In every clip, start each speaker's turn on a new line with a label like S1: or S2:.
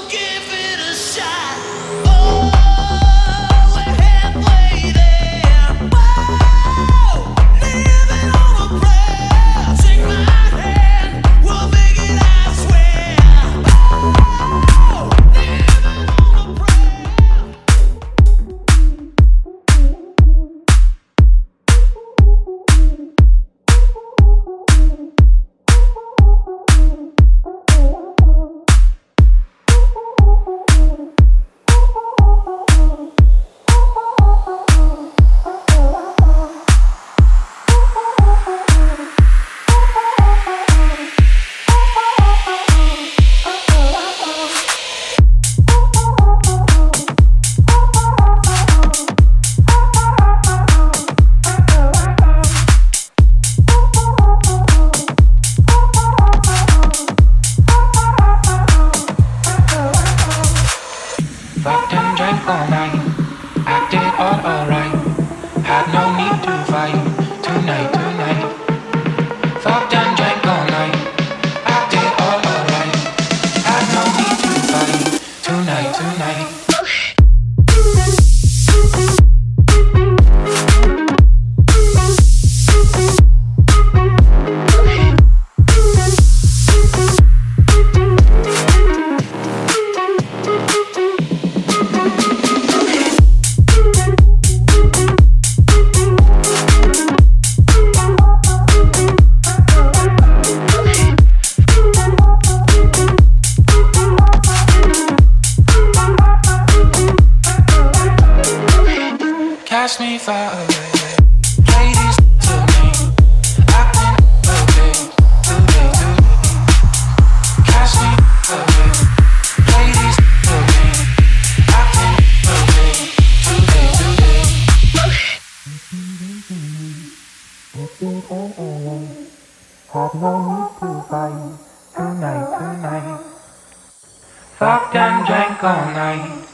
S1: Fucked and drank all night,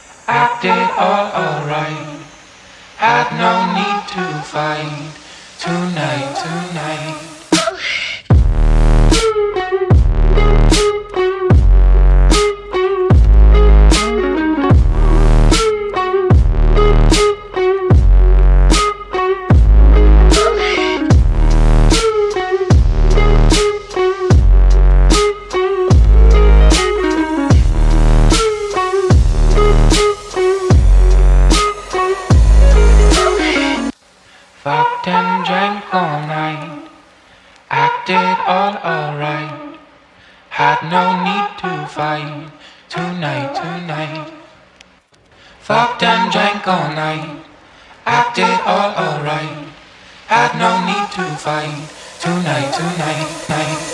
S1: acted all alright. Had no need to fight tonight. Fucked and drank all night, acted all alright. Had no need to fight tonight. Fucked and drank all night, acted all alright. Had no need to fight tonight.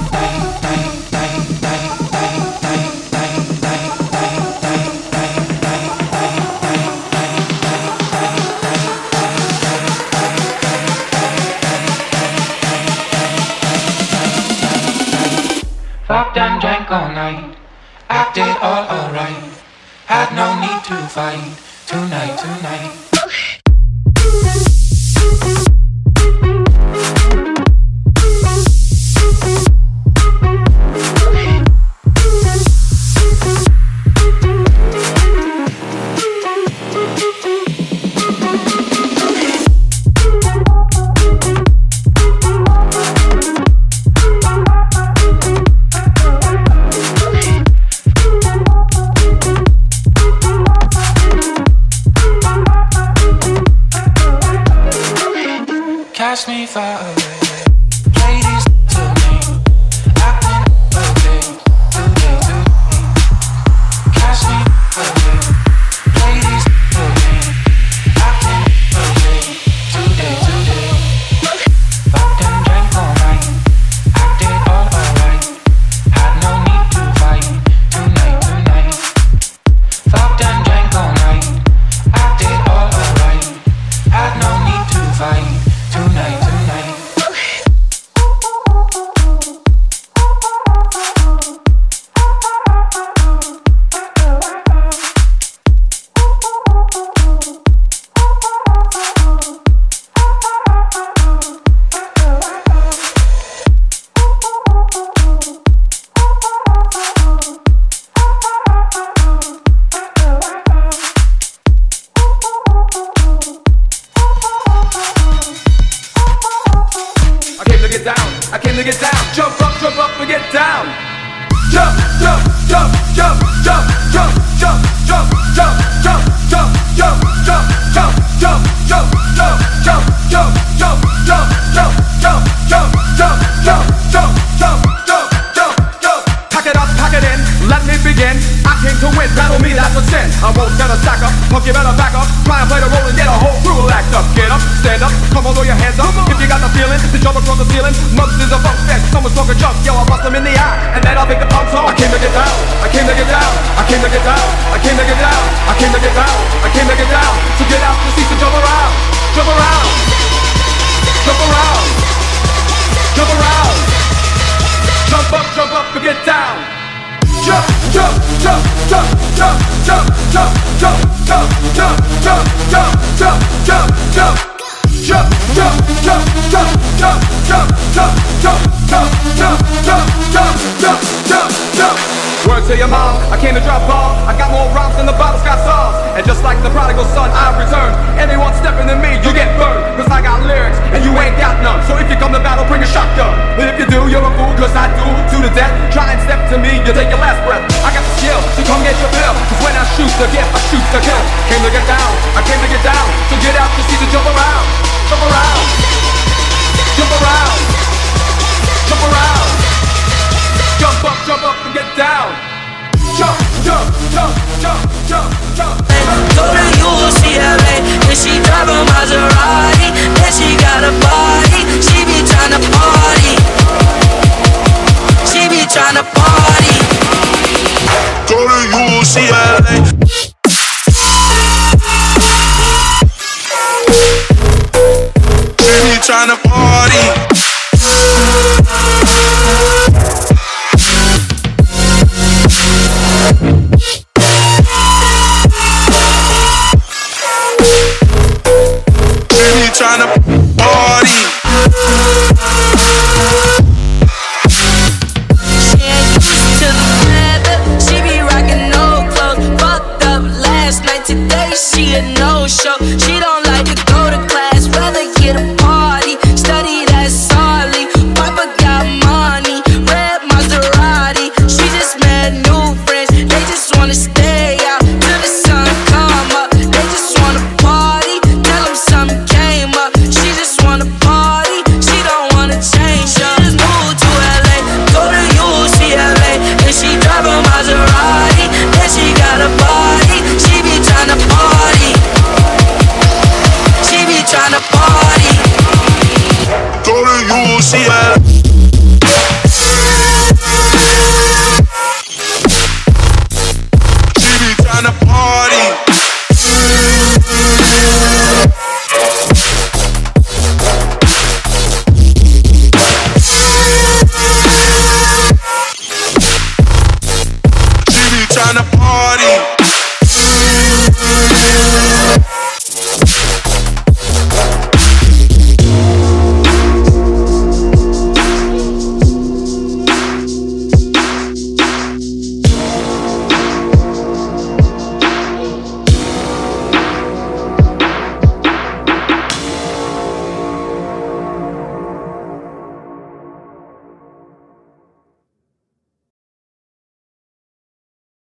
S1: Fucked and drank all night, acted all alright. Had no need to fight tonight. Cast me far away. Ladies to me, acting okay today. Cast me away. Ladies to me, acting okay today. Fucked and drank all night, acted all alright. Had no need to fight tonight. Fucked and drank all night, acted all alright. Had no need to fight tonight.
S2: it begin. I came to win, battle me, that's a sin. I won't stand a stack up, punk, you better back up. Try and play the role and get a whole crew will act up. Get up, stand up, come on, throw your hands up. If you got the feeling, to jump across the ceiling. Months is a funk fest, someone's talking junk. Yo, I'll bust them in the eye, and then I'll pick the pumps on. I came to get down, I came to get down, I came to get down, I came to get down, I came to get down, I came to get down. So get out the seats and jump around, jump around, jump around, jump around. Jump up and get down. Jump, jump, jump, jump, jump, jump, jump, jump, jump, jump, jump, jump, jump, jump, jump. Jump, jump, jump, jump, jump, jump, jump, jump, jump, jump, jump, jump, jump, jump, jump. Word to your mom, I came to drop bombs. I got more rhymes than the Bible's got songs. And just like the prodigal son, I've returned. Anyone stepping to me, you get burned. Cause I got lyrics, and you ain't got none. So if you come to battle, bring a shotgun. But if you do, you're a fool, cause I do to the death. Try and step to me, you take your last breath. I got the skill, so come get your fill. Cause when I shoot to get, I shoot to kill. Came to get down, I came to get down. So get out to see to jump around. Jump around, jump around, jump around. Jump up and get down. Jump, jump, jump, jump, jump, jump.
S3: Go to UCLA, and she drive a Maserati. Then she got a body, she be tryna party. She be tryna party.
S4: Go to UCLA.